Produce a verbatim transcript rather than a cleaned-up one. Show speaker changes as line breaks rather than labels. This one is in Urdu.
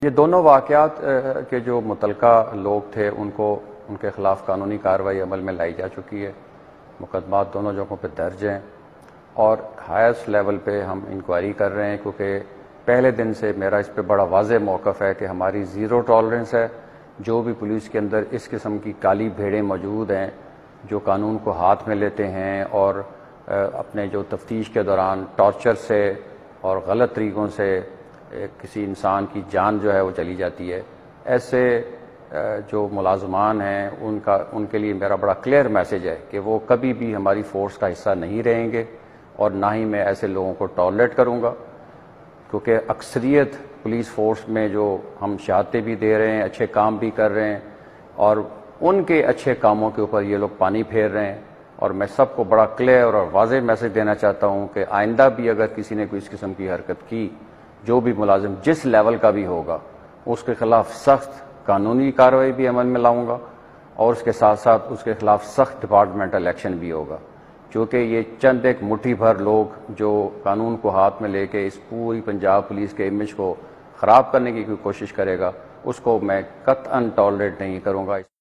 یہ دونوں واقعات کے جو متعلقہ لوگ تھے ان کو ان کے خلاف قانونی کارروائی عمل میں لائی جا چکی ہے. مقدمات دونوں جگہوں پہ درج ہیں اور ہائیسٹ لیول پہ ہم انکوائری کر رہے ہیں، کیونکہ پہلے دن سے میرا اس پہ بڑا واضح موقف ہے کہ ہماری زیرو ٹالرنس ہے. جو بھی پولیس کے اندر اس قسم کی کالی بھیڑیں موجود ہیں جو قانون کو ہاتھ میں لیتے ہیں اور اپنے جو تفتیش کے دوران ٹارچر سے اور غلط طریقوں سے کسی انسان کی جان جو ہے وہ چلی جاتی ہے، ایسے جو ملازمان ہیں ان کا ان کے لیے میرا بڑا کلیئر میسج ہے کہ وہ کبھی بھی ہماری فورس کا حصہ نہیں رہیں گے اور نہ ہی میں ایسے لوگوں کو ٹالریٹ کروں گا، کیونکہ اکثریت پولیس فورس میں جو ہم شہادتیں بھی دے رہے ہیں، اچھے کام بھی کر رہے ہیں اور ان کے اچھے کاموں کے اوپر یہ لوگ پانی پھیر رہے ہیں. اور میں سب کو بڑا کلیئر اور واضح میسج دینا چاہتا ہوں کہ آئندہ بھی اگر کسی نے کوئی اس قسم کی حرکت کی، جو بھی ملازم جس لیول کا بھی ہوگا، اس کے خلاف سخت قانونی کارروائی بھی عمل میں لاؤں گا اور اس کے ساتھ ساتھ اس کے خلاف سخت ڈپارٹمنٹل ایکشن بھی ہوگا. کیونکہ یہ چند ایک مٹھی بھر لوگ جو قانون کو ہاتھ میں لے کے اس پوری پنجاب پولیس کے امیج کو خراب کرنے کی کوئی کوشش کرے گا، اس کو میں قطعاً ٹالریٹ نہیں کروں گا.